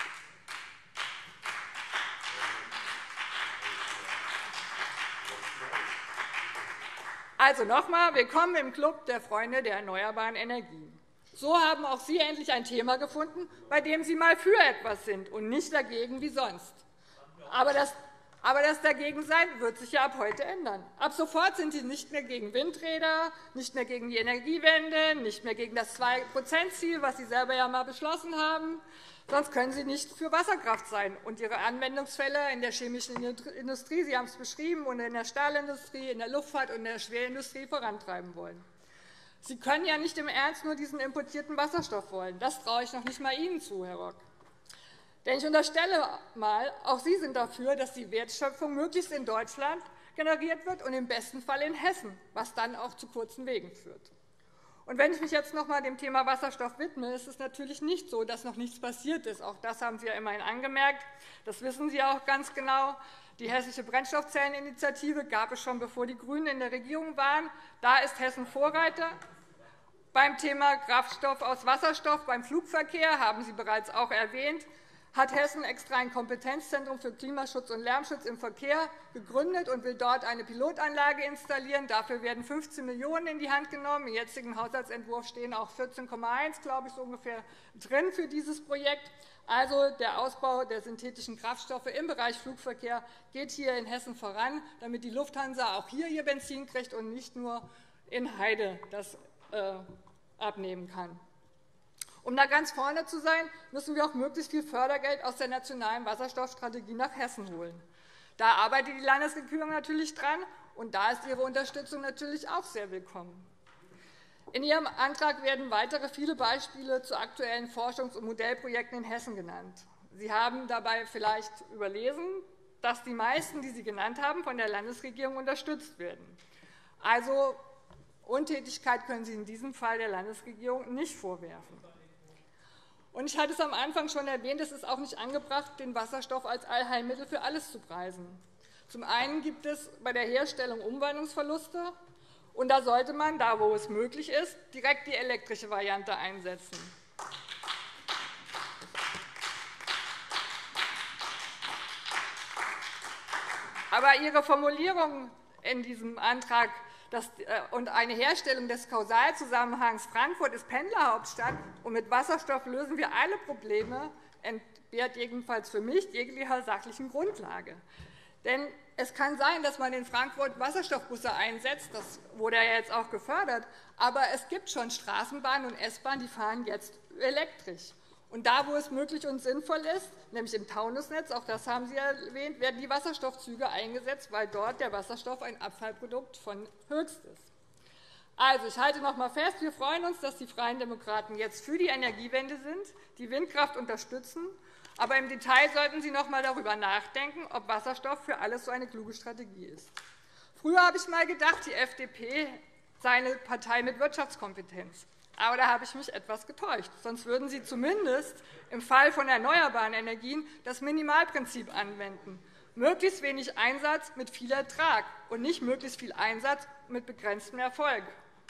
Also noch einmal, willkommen im Club der Freunde der erneuerbaren Energien. So haben auch Sie endlich ein Thema gefunden, bei dem Sie mal für etwas sind und nicht dagegen wie sonst. Aber das, aber das Dagegensein wird sich ja ab heute ändern. Ab sofort sind Sie nicht mehr gegen Windräder, nicht mehr gegen die Energiewende, nicht mehr gegen das zwei Prozent Ziel, was Sie selber ja einmal beschlossen haben. Sonst können Sie nicht für Wasserkraft sein und Ihre Anwendungsfälle in der chemischen Industrie, Sie haben es beschrieben, und in der Stahlindustrie, in der Luftfahrt und in der Schwerindustrie vorantreiben wollen. Sie können ja nicht im Ernst nur diesen importierten Wasserstoff wollen. Das traue ich noch nicht einmal Ihnen zu, Herr Rock. Denn ich unterstelle einmal, auch Sie sind dafür, dass die Wertschöpfung möglichst in Deutschland generiert wird und im besten Fall in Hessen, was dann auch zu kurzen Wegen führt. Und wenn ich mich jetzt noch einmal dem Thema Wasserstoff widme, ist es natürlich nicht so, dass noch nichts passiert ist. Auch das haben Sie ja immerhin angemerkt. Das wissen Sie auch ganz genau. Die Hessische Brennstoffzelleninitiative gab es schon, bevor die GRÜNEN in der Regierung waren. Da ist Hessen Vorreiter. Beim Thema Kraftstoff aus Wasserstoff beim Flugverkehr, haben Sie bereits auch erwähnt, hat Hessen extra ein Kompetenzzentrum für Klimaschutz und Lärmschutz im Verkehr gegründet und will dort eine Pilotanlage installieren. Dafür werden fünfzehn Millionen € in die Hand genommen. Im jetzigen Haushaltsentwurf stehen auch vierzehn Komma eins, glaube ich, so ungefähr drin für dieses Projekt. Also der Ausbau der synthetischen Kraftstoffe im Bereich Flugverkehr geht hier in Hessen voran, damit die Lufthansa auch hier ihr Benzin kriegt und nicht nur in Heide das äh, abnehmen kann. Um da ganz vorne zu sein, müssen wir auch möglichst viel Fördergeld aus der nationalen Wasserstoffstrategie nach Hessen holen. Da arbeitet die Landesregierung natürlich dran, und da ist Ihre Unterstützung natürlich auch sehr willkommen. In Ihrem Antrag werden weitere viele Beispiele zu aktuellen Forschungs- und Modellprojekten in Hessen genannt. Sie haben dabei vielleicht überlesen, dass die meisten, die Sie genannt haben, von der Landesregierung unterstützt werden. Also Untätigkeit können Sie in diesem Fall der Landesregierung nicht vorwerfen. Und ich hatte es am Anfang schon erwähnt, es ist auch nicht angebracht, den Wasserstoff als Allheilmittel für alles zu preisen. Zum einen gibt es bei der Herstellung Umwandlungsverluste, und da sollte man, da wo es möglich ist, direkt die elektrische Variante einsetzen. Aber Ihre Formulierung in diesem Antrag, Das, äh, und eine Herstellung des Kausalzusammenhangs Frankfurt ist Pendlerhauptstadt und mit Wasserstoff lösen wir alle Probleme, entbehrt jedenfalls für mich jeglicher sachlichen Grundlage. Denn es kann sein, dass man in Frankfurt Wasserstoffbusse einsetzt, das wurde ja jetzt auch gefördert, aber es gibt schon Straßenbahnen und S-Bahnen, die fahren jetzt elektrisch. Und da, wo es möglich und sinnvoll ist, nämlich im Taunusnetz, auch das haben Sie erwähnt, werden die Wasserstoffzüge eingesetzt, weil dort der Wasserstoff ein Abfallprodukt von Höchst ist. Also, ich halte noch einmal fest, wir freuen uns, dass die Freien Demokraten jetzt für die Energiewende sind, die Windkraft unterstützen. Aber im Detail sollten Sie noch einmal darüber nachdenken, ob Wasserstoff für alles so eine kluge Strategie ist. Früher habe ich einmal gedacht, die F D P sei eine Partei mit Wirtschaftskompetenz. Aber da habe ich mich etwas getäuscht. Sonst würden Sie zumindest im Fall von erneuerbaren Energien das Minimalprinzip anwenden. Möglichst wenig Einsatz mit viel Ertrag und nicht möglichst viel Einsatz mit begrenztem Erfolg.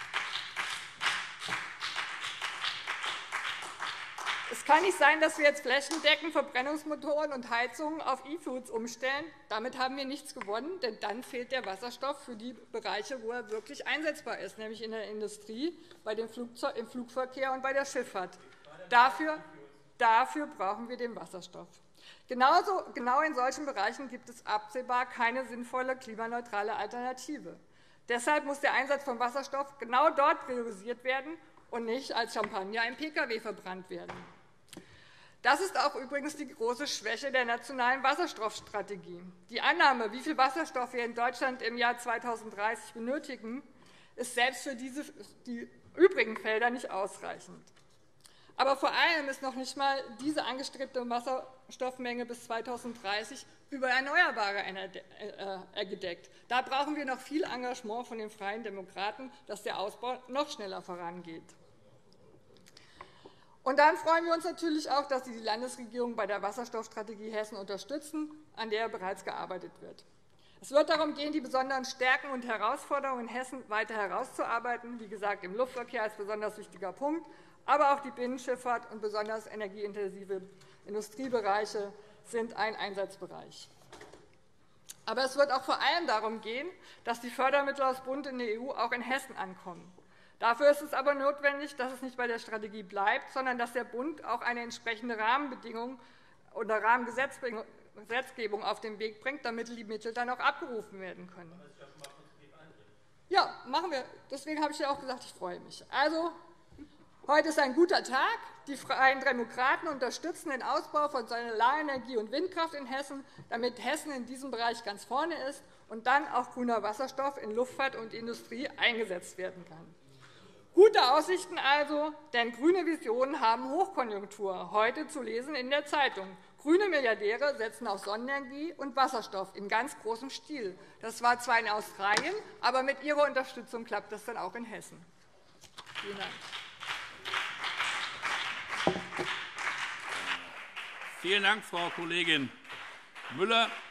Es kann nicht sein, dass wir jetzt flächendeckend Verbrennungsmotoren und Heizungen auf E-Fuels umstellen. Damit haben wir nichts gewonnen, denn dann fehlt der Wasserstoff für die Bereiche, wo er wirklich einsetzbar ist, nämlich in der Industrie, bei dem Flugzeug, im Flugverkehr und bei der Schifffahrt. Dafür, dafür brauchen wir den Wasserstoff. Genauso, genau in solchen Bereichen gibt es absehbar keine sinnvolle klimaneutrale Alternative. Deshalb muss der Einsatz von Wasserstoff genau dort priorisiert werden und nicht als Champagner im Pkw verbrannt werden. Das ist auch übrigens die große Schwäche der nationalen Wasserstoffstrategie. Die Annahme, wie viel Wasserstoff wir in Deutschland im Jahr zweitausenddreißig benötigen, ist selbst für diese, die übrigen Felder nicht ausreichend. Aber vor allem ist noch nicht einmal diese angestrebte Wasserstoffmenge bis zweitausenddreißig über erneuerbare Energie gedeckt. Da brauchen wir noch viel Engagement von den Freien Demokraten, dass der Ausbau noch schneller vorangeht. Und dann freuen wir uns natürlich auch, dass Sie die Landesregierung bei der Wasserstoffstrategie Hessen unterstützen, an der bereits gearbeitet wird. Es wird darum gehen, die besonderen Stärken und Herausforderungen in Hessen weiter herauszuarbeiten, wie gesagt, im Luftverkehr als besonders wichtiger Punkt, aber auch die Binnenschifffahrt und besonders energieintensive Industriebereiche sind ein Einsatzbereich. Aber es wird auch vor allem darum gehen, dass die Fördermittel aus Bund und der E U auch in Hessen ankommen. Dafür ist es aber notwendig, dass es nicht bei der Strategie bleibt, sondern dass der Bund auch eine entsprechende Rahmenbedingung oder Rahmengesetzgebung auf den Weg bringt, damit die Mittel dann auch abgerufen werden können. Ja, machen wir. Deswegen habe ich ja auch gesagt, ich freue mich. Also, heute ist ein guter Tag. Die Freien Demokraten unterstützen den Ausbau von Solarenergie und Windkraft in Hessen, damit Hessen in diesem Bereich ganz vorne ist und dann auch grüner Wasserstoff in Luftfahrt und Industrie eingesetzt werden kann. Gute Aussichten also, denn grüne Visionen haben Hochkonjunktur, heute zu lesen in der Zeitung. Grüne Milliardäre setzen auf Sonnenenergie und Wasserstoff in ganz großem Stil. Das war zwar in Australien, aber mit Ihrer Unterstützung klappt das dann auch in Hessen. Vielen Dank. Vielen Dank, Frau Kollegin Müller.